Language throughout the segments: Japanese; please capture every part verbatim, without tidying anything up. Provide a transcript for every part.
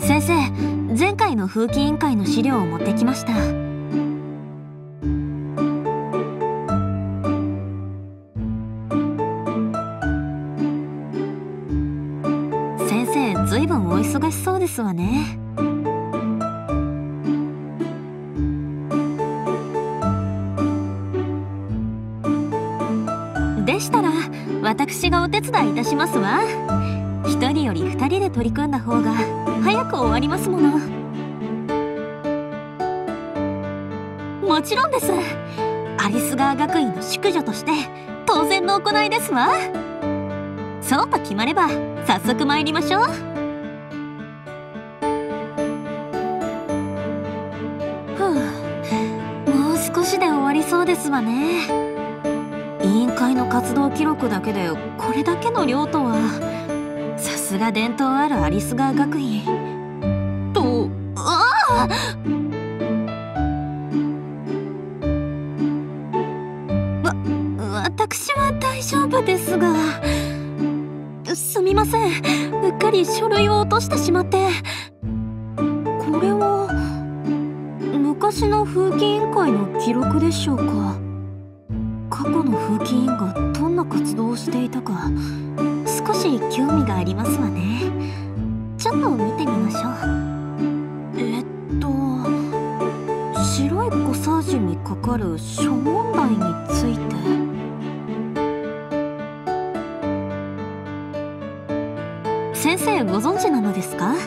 先生、前回の風紀委員会の資料を持ってきました。先生、ずいぶんお忙しそうですわね。でしたら私がお手伝いいたしますわ。一人より二人で取り組んだ方が早く終わりますもの。もちろんです。アリス川学院の淑女として当然の行いですわ。そうと決まれば早速参りましょう。ふう、もう少しで終わりそうですわね。委員会の活動記録だけでこれだけの量とは。さすが伝統あるアリス川学院と。ああ、わ私は大丈夫ですが。すみません、うっかり書類を落としてしまって。これは昔の風紀委員会の記録でしょうか。過去の風紀委員がどんな活動をしていたか少し興味がありますわね。ちょっと見てみましょう。えっと白いコサージュにかかる諸問題について。先生、ご存知なのですか？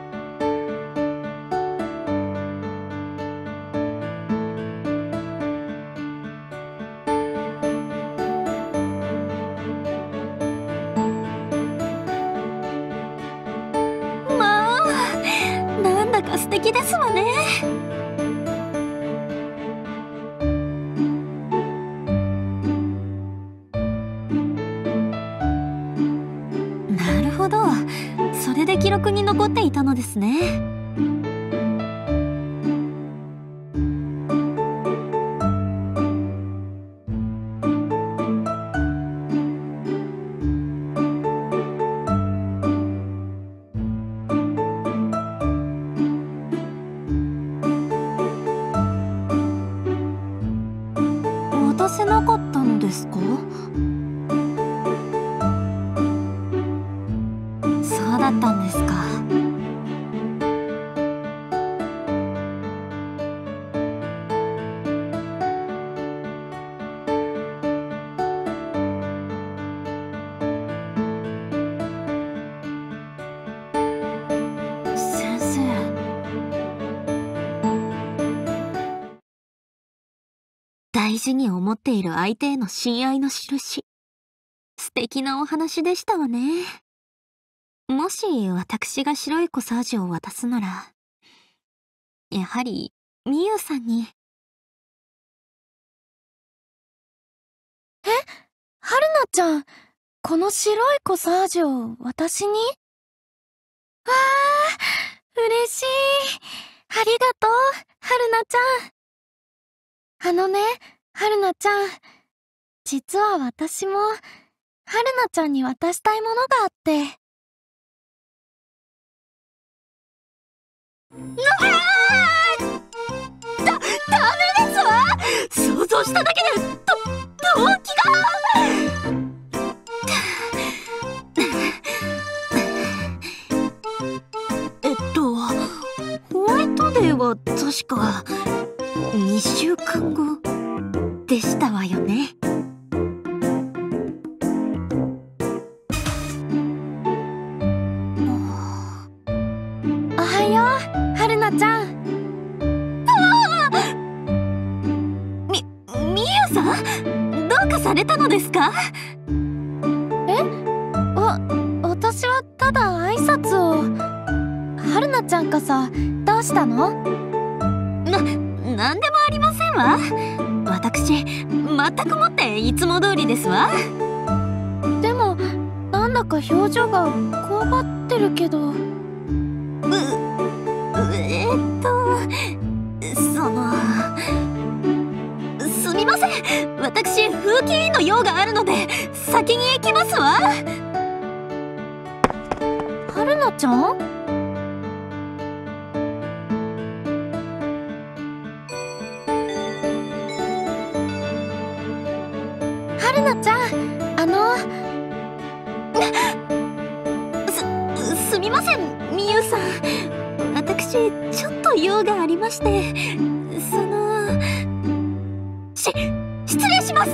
素敵ですわね。なるほど、それで記録に残っていたのですね。渡せなかったのですか？そうだったんですか。先生、大事に思っている相手への親愛の印。素敵なお話でしたわね。もし私が白いコサージュを渡すなら、やはりみゆさんに。 え、はるなちゃん、この白いコサージュを私に？わー、嬉しい。ありがとう、はるなちゃん。あのね、はるなちゃん。実は私も、はるなちゃんに渡したいものがあって。 だ、ダメですわ。想像しただけで、ど、動機が。えっと、ホワイトデーは確か、にしゅうかんごでしたわよね。 おはよう、はるなちゃん。 み、みゆさん、どうかされたのですか？ え？わ、私はただ挨拶を。はるなちゃんかさ、どうしたの？ な、なんでもありませんわ。私、全くもっていつも通りですわ。 でも、なんだか表情がこわばってるけど。 う、えーっと、その、すみません。私、風紀委員の用があるので、先に行きますわ。 はるなちゃん？ 春菜ちゃん、あのす、すみません、みゆさん。私、ちょっと用がありまして、その、し、失礼します。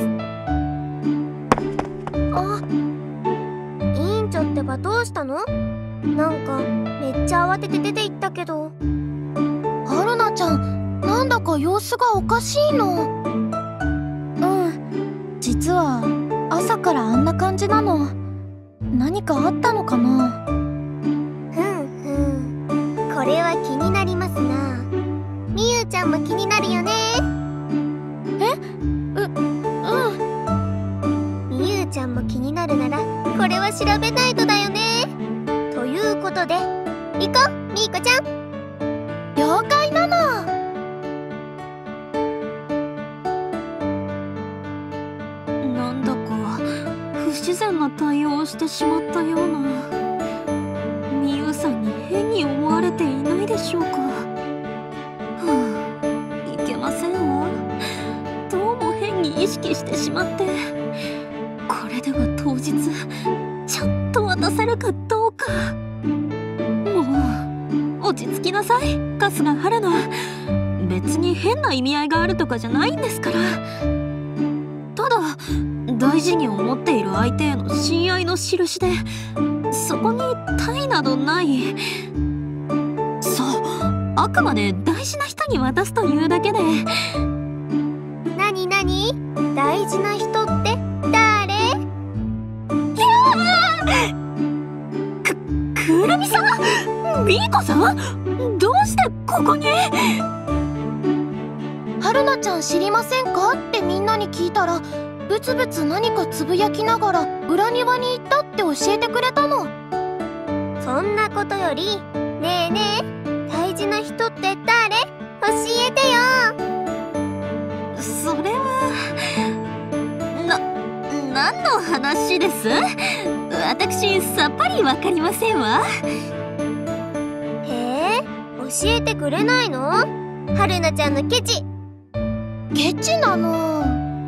あ、委員長ってばどうしたの？なんか、めっちゃ慌てて出て行ったけど。 春菜ちゃん、なんだか様子がおかしいの。うん、実は朝からあんな感じなの。何かあったのかな。 ふんふん、これは気になりますな。みゆちゃんも気になるよね。 え？う、うん。 みゆちゃんも気になるならこれは調べないとだよね。ということで行こう、みーこちゃん。 了解なの。 なんだか不自然な対応をしてしまったような。みゆさんに変に思われていないでしょうか。はあ、いけませんわ。どうも変に意識してしまって。これでは当日ちゃんと渡せるかどうか。もう落ち着きなさい、春日春菜。別に変な意味合いがあるとかじゃないんですから。ただ大事に思っている相手への親愛の印で、そこに他意などない。そう、あくまで大事な人に渡すというだけで。 なになに？大事な人って誰？ いやー、く、くるみさん？みーこさん？どうしてここに？ 春菜ちゃん知りませんかってみんなに聞いたら、ブツブツ何かつぶやきながら裏庭に行ったって教えてくれたの。 そんなことより、ねえねえ、大事な人って誰？教えてよ。 それは、な、何の話です？私さっぱりわかりませんわ。 へえ、教えてくれないの？春菜ちゃんのケチ。 ケチなの。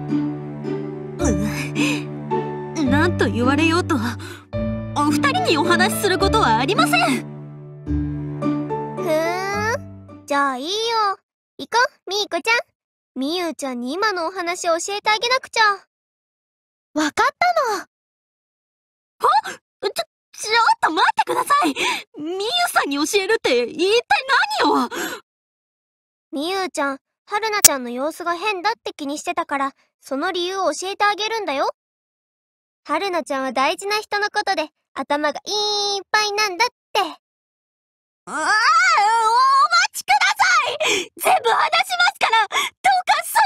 うん、なんと言われようとお二人にお話しすることはありません。 ふーん、じゃあいいよ。行こう、みーこちゃん。みゆちゃんに今のお話を教えてあげなくちゃ。 わかったの。 ちょ、ちょっと待ってください。みゆさんに教えるって一体何を？ みゆちゃん、春菜ちゃんの様子が変だって気にしてたから、その理由を教えてあげるんだよ。春菜ちゃんは大事な人のことで頭がいっぱいなんだって。 ああ、お待ちください。全部話しますから、どうかそ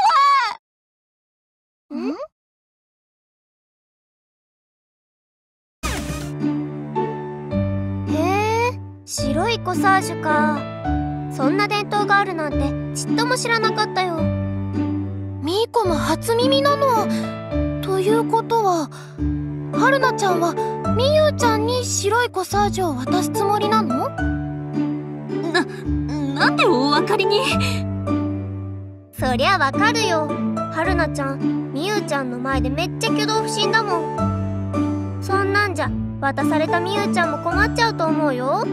ん？ れだけは。 へえ、白いコサージュか。そんな伝統があるなんてちっとも知らなかったよ。 みーこも初耳なの。ということは、春菜ちゃんはみゆちゃんに白いコサージュを渡すつもりなの？ な、なんでお分かりに？ そりゃわかるよ。春菜ちゃん、みゆちゃんの前でめっちゃ挙動不審だもん。そんなんじゃ渡されたみゆちゃんも困っちゃうと思うよ。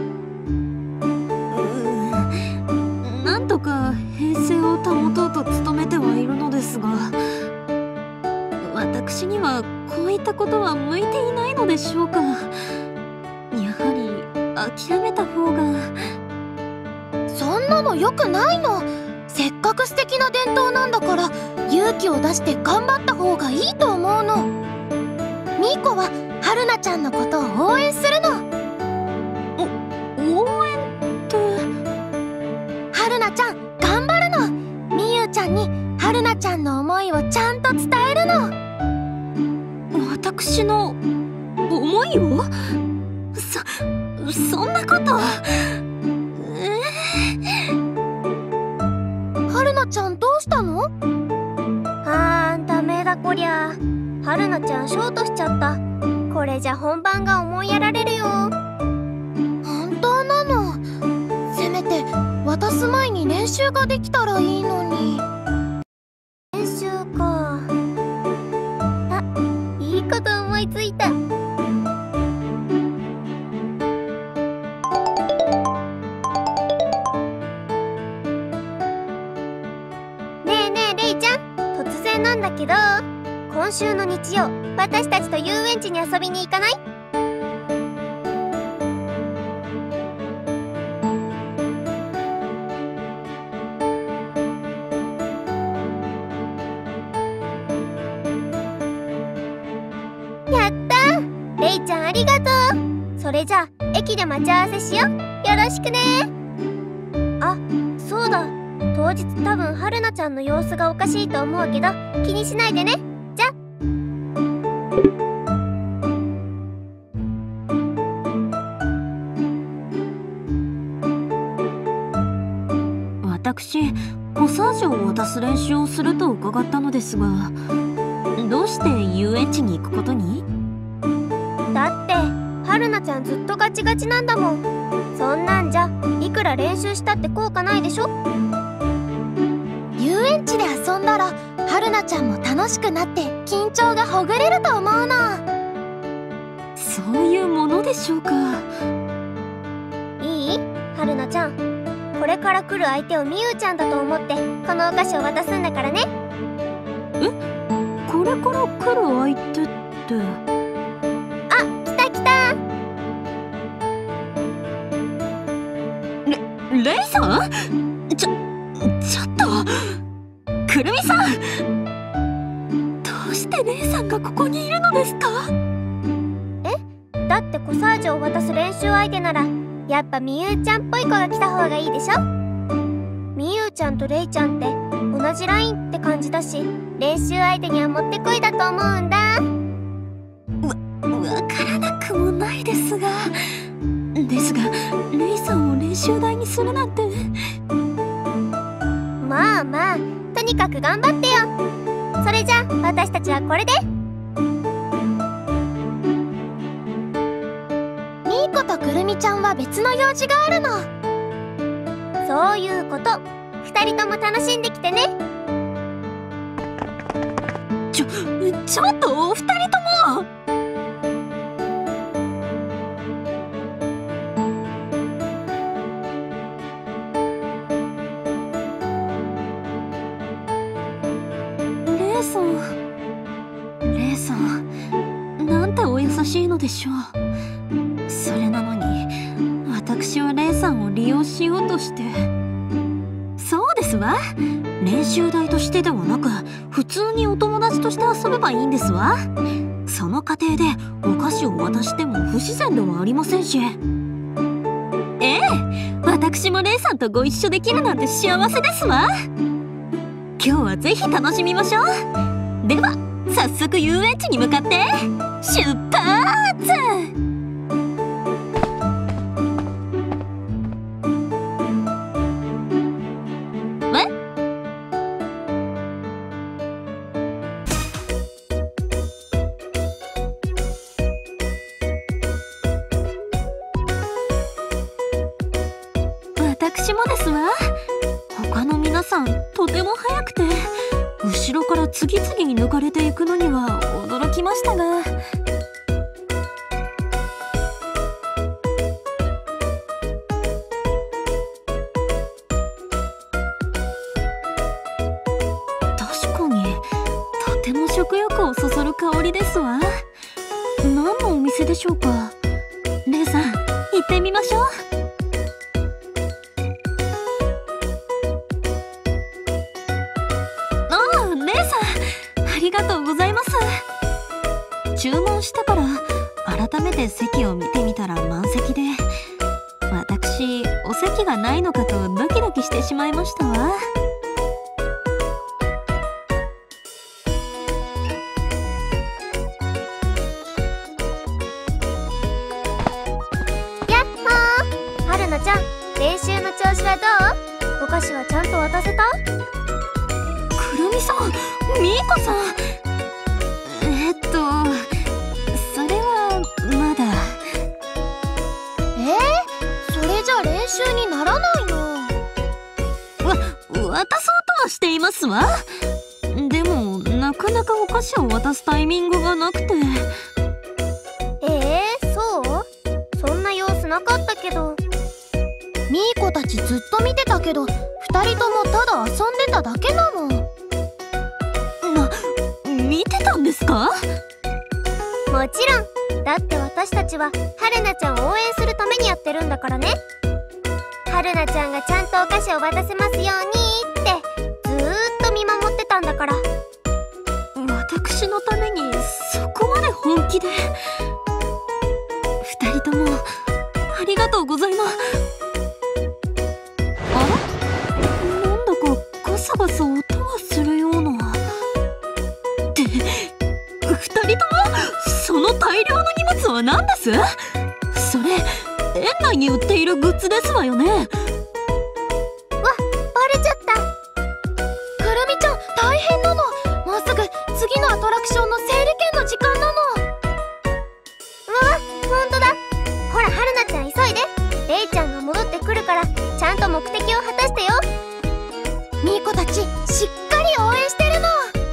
なんとか平静を保とうと努めてはいるのですが、私にはこういったことは向いていないのでしょうか。やはり諦めた方が。 そんなの良くないの。せっかく素敵な伝統なんだから勇気を出して頑張った方がいいと思うの。みーこは春菜ちゃんのことを応援するの。 お、応援って？ 春菜ちゃん頑張るの。みゆちゃんに春菜ちゃんの思いをちゃんと伝えるの。 私の思いを？そ、そんなこと。えー、春菜ちゃんどうしたの？ あー、ダメだこりゃ。春菜ちゃんショートしちゃった。これじゃ本番が思いやられるよ。 本当なの？せめて渡す前に練習ができたらいいのに。 練習か。あ、 けど、今週の日曜、私たちと遊園地に遊びに行かない？やったー！レイちゃんありがとう。それじゃあ駅で待ち合わせしよう。よろしくね。あ、そうだ。当日多分春菜ちゃんの様子がおかしいと思うけど気にしないでね。じゃ。 私、コサージュを渡す練習をすると伺ったのですが、どうして遊園地に行くことに？ だって春菜ちゃんずっとガチガチなんだもん。そんなんじゃいくら練習したって効果ないでしょ。 遊園地で遊んだら春菜ちゃんも楽しくなって緊張がほぐれると思うの。 そういうものでしょうか。 いい？春菜ちゃん、これから来る相手をみゆちゃんだと思ってこのお菓子を渡すんだからね。 え？これから来る相手って？ あ、来た来た。 レ、レイさん？ちょ、ちょっとくるみさん、どうしてレイさんがここにいるのですか？ え？だってコサージュを渡す練習相手ならやっぱみゆちゃんっぽい子が来た方がいいでしょ。みゆちゃんとレイちゃんって同じラインって感じだし、練習相手にはもってこいだと思うんだ。 わ、わからなくもないですが、ですがレイさんを練習台にするなんて。 まあまあ、とにかく頑張ってよ。それじゃあ私たちはこれで。 ミーコとくるみちゃんは別の用事があるの。 そういうこと。二人とも楽しんできてね。 ちょ、ちょっとお二人とも。レイさん、レイさん、なんてお優しいのでしょう。それなのに私はレイさんを利用しようとして。そうですわ。練習台としてではなく普通にお友達として遊べばいいんですわ。その過程でお菓子を渡しても不自然ではありませんし。ええ、私もレイさんとご一緒できるなんて幸せですわ。今日はぜひ楽しみましょう。では早速遊園地に向かって出発！私もですわ。他の皆さんとても早くて、後ろから次々に抜かれていくのには驚きましたが。確かにとても食欲をそそる香りですわ。何のお店でしょうか。レイさん、行ってみましょう。ありがとうございます。注文してから改めて席を見てみたら満席で、私お席がないのかとドキドキしてしまいましたわ。 やっほー。春菜ちゃん、練習の調子はどう？お菓子はちゃんと渡せた？ くるみさん、みーこさん、えっとそれはまだ。 えー、それじゃ練習にならないの。 わ、渡そうとはしていますわ。でもなかなかお菓子を渡すタイミングがなくて。 えー、そう？そんな様子なかったけど。 ミーコたちずっと見てたけど、二人ともただ遊んでただけだもん。 な、 たんですか？ もちろん。だって私たちは春菜ちゃんを応援するためにやってるんだからね。春菜ちゃんがちゃんとお菓子を渡せますようにってずーっと見守ってたんだから。 私のためにそこまで本気で。二人ともありがとうございます。あら？なんだかガサガサ音がするような。って二人ともその大量の荷物は何です？それ園内に売っているグッズですわよね。 わ、バレちゃった。 くるみちゃん大変なの。もうすぐ次のアトラクションの整理券の時間なの。 うわ、ほんとだ。ほら春菜ちゃん急いで。レイちゃんが戻ってくるからちゃんと目的を果たしてよ。 ミーコたちしっかり応援してる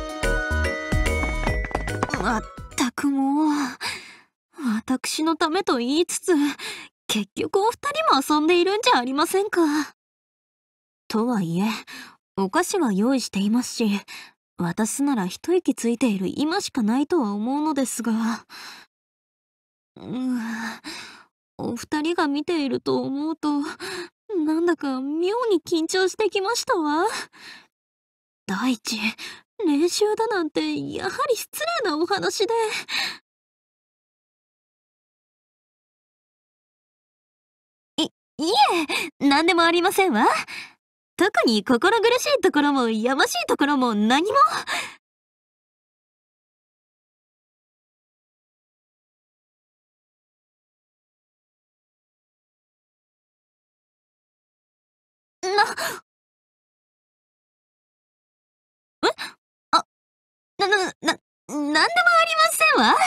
の。 まったくもう、私のためと言いつつ結局お二人も遊んでいるんじゃありませんか。とはいえお菓子は用意していますし、渡すなら一息ついている今しかないとは思うのですが、うーお二人が見ていると思うとなんだか妙に緊張してきましたわ。第一、練習だなんてやはり失礼なお話で。い、いえ、何でもありませんわ。特に心苦しいところもやましいところも何も。な、あ、な、な、な、なんでもありませんわ。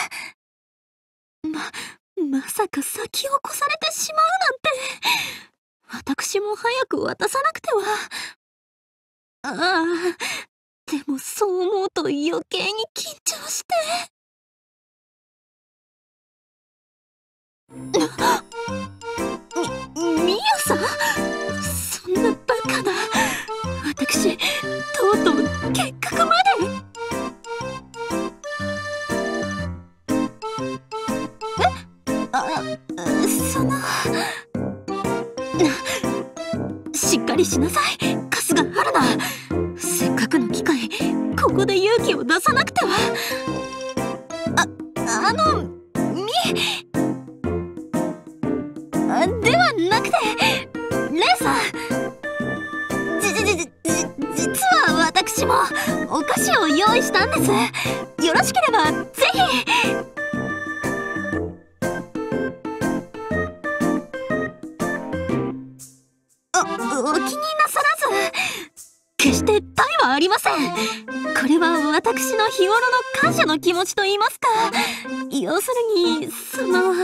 ま、まさか先を越されてしまうなんて。私も早く渡さなくては。ああ、でもそう思うと余計に緊張して。み、みやさん？そんなバカな。私、とうとう結核まで。え？あ、その。しっかりしなさい、春日春菜。せっかくの機会、ここで勇気を出さなくては。あ、あの、み、あ、ではなくて、レイさん。じ、じ、じ、じ、実は私もお菓子を用意したんです。よろしければ、ぜひ。お気になさらず。決して他意はありません。これは私の日頃の感謝の気持ちと言いますか。要するに、その。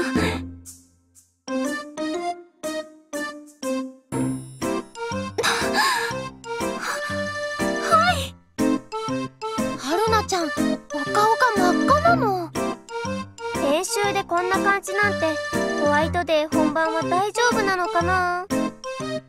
はい。 春菜ちゃん、お顔が真っ赤なの。 練習でこんな感じなんて、ホワイトデー本番は大丈夫なのかな。